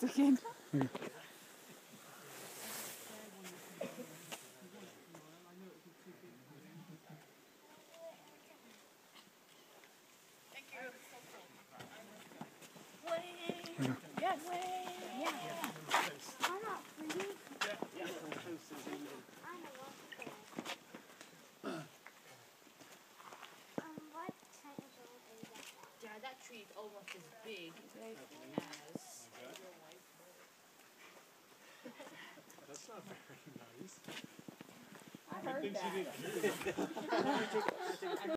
stuck in. Yeah, that tree is almost as big as... That's not very nice. I heard that.